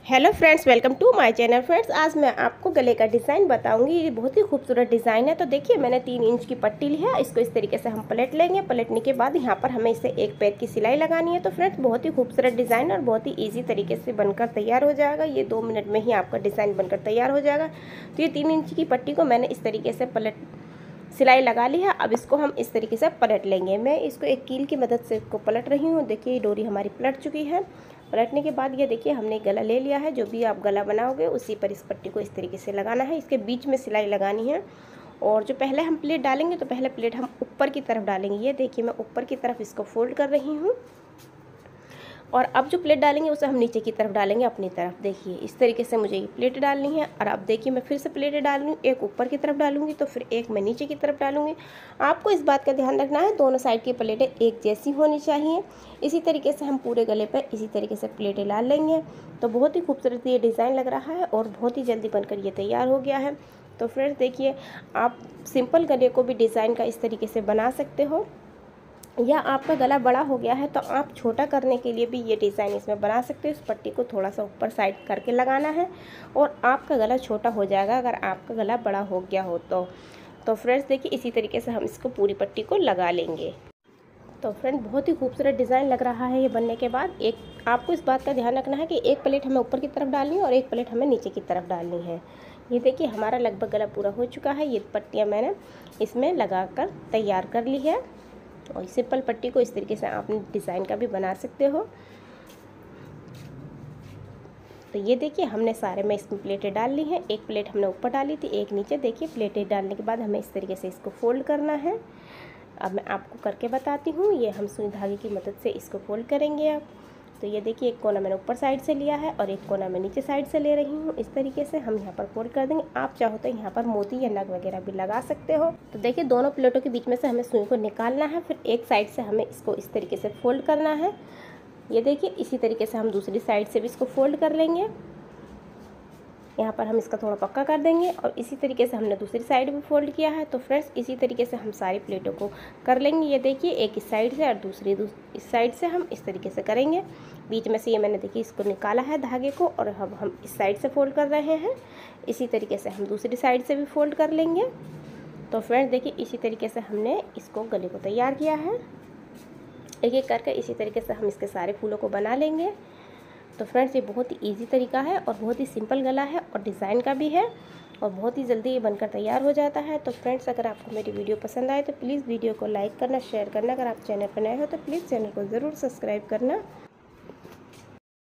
Hello friends, welcome to my channel. Friends, आज मैं आपको गले का डिज़ाइन बताऊंगी। ये बहुत ही खूबसूरत डिज़ाइन है। तो देखिए, मैंने 3 इंच की पट्टी ली है। इसको इस तरीके से हम पलट लेंगे। पलटने के बाद यहाँ पर हमें इसे एक पैर की सिलाई लगानी है। तो फ्रेंड्स, बहुत ही खूबसूरत डिज़ाइन और बहुत ही ईजी तरीके से बनकर तैयार हो जाएगा। ये 2 मिनट में ही आपका डिज़ाइन बनकर तैयार हो जाएगा। तो ये 3 इंच की पट्टी को मैंने इस तरीके से सिलाई लगा ली है। अब इसको हम इस तरीके से पलट लेंगे। मैं इसको एक कील की मदद से इसको पलट रही हूँ। देखिए, डोरी हमारी पलट चुकी है। पलटने के बाद ये देखिए, हमने गला ले लिया है। जो भी आप गला बनाओगे उसी पर इस पट्टी को इस तरीके से लगाना है। इसके बीच में सिलाई लगानी है। और जो पहले हम प्लेट डालेंगे तो पहले प्लेट हम ऊपर की तरफ डालेंगे। ये देखिए, मैं ऊपर की तरफ इसको फोल्ड कर रही हूँ। और अब जो प्लेट डालेंगे उसे हम नीचे की तरफ डालेंगे अपनी तरफ। देखिए, इस तरीके से मुझे ये प्लेट डालनी है। और अब देखिए, मैं फिर से प्लेटें डाल रही हूँ। एक ऊपर की तरफ डालूंगी तो फिर एक मैं नीचे की तरफ डालूंगी। आपको इस बात का ध्यान रखना है, दोनों साइड की प्लेटें एक जैसी होनी चाहिए। इसी तरीके से हम पूरे गले पर इसी तरीके से प्लेटें डाल लेंगे। तो बहुत ही खूबसूरत ये डिज़ाइन लग रहा है और बहुत ही जल्दी बनकर ये तैयार हो गया है। तो फ्रेंड्स देखिए, आप सिंपल गले को भी डिज़ाइन का इस तरीके से बना सकते हो। या आपका गला बड़ा हो गया है तो आप छोटा करने के लिए भी ये डिज़ाइन इसमें बना सकते हो। इस पट्टी को थोड़ा सा ऊपर साइड करके लगाना है और आपका गला छोटा हो जाएगा अगर आपका गला बड़ा हो गया हो तो फ्रेंड्स देखिए, इसी तरीके से हम इसको पूरी पट्टी को लगा लेंगे। तो फ्रेंड, बहुत ही खूबसूरत डिज़ाइन लग रहा है ये बनने के बाद। एक आपको इस बात का ध्यान रखना है कि एक प्लेट हमें ऊपर की तरफ डालनी है और एक प्लेट हमें नीचे की तरफ डालनी है। ये देखिए, हमारा लगभग गला पूरा हो चुका है। ये पट्टियाँ मैंने इसमें लगा कर तैयार कर ली है। और सिंपल पट्टी को इस तरीके से आप डिज़ाइन का भी बना सकते हो। तो ये देखिए, हमने सारे में इसमें प्लेटें डाल ली हैं। एक प्लेट हमने ऊपर डाली थी, एक नीचे। देखिए, प्लेटें डालने के बाद हमें इस तरीके से इसको फोल्ड करना है। अब मैं आपको करके बताती हूँ। ये हम सुई धागे की मदद से इसको फोल्ड करेंगे। अब तो ये देखिए, एक कोना मैंने ऊपर साइड से लिया है और एक कोना मैं नीचे साइड से ले रही हूँ। इस तरीके से हम यहाँ पर फोल्ड कर देंगे। आप चाहो तो यहाँ पर मोती या नग वगैरह भी लगा सकते हो। तो देखिए, दोनों प्लेटों के बीच में से हमें सुई को निकालना है। फिर एक साइड से हमें इसको इस तरीके से फोल्ड करना है। ये देखिए, इसी तरीके से हम दूसरी साइड से भी इसको फोल्ड कर लेंगे। यहाँ पर हम इसका थोड़ा पक्का कर देंगे और इसी तरीके से हमने दूसरी साइड भी फोल्ड किया है। तो फ्रेंड्स, इसी तरीके से हम सारी प्लेटों को कर लेंगे। ये देखिए, एक इस साइड से और दूसरी इस साइड से हम इस तरीके से करेंगे। बीच में से ये मैंने देखिए इसको निकाला है धागे को और अब हम इस साइड से फोल्ड कर रहे हैं। इसी तरीके से हम दूसरी साइड से भी फोल्ड कर लेंगे। तो फ्रेंड्स देखिए, इसी तरीके से हमने इसको गले को तैयार किया है। एक एक करके इसी तरीके से हम इसके सारे फूलों को बना लेंगे। तो फ्रेंड्स, ये बहुत ही इजी तरीका है और बहुत ही सिंपल गला है और डिज़ाइन का भी है और बहुत ही जल्दी ये बनकर तैयार हो जाता है। तो फ्रेंड्स, अगर आपको मेरी वीडियो पसंद आए तो प्लीज़ वीडियो को लाइक करना, शेयर करना। अगर आप चैनल पर नए हो तो प्लीज़ चैनल को ज़रूर सब्सक्राइब करना।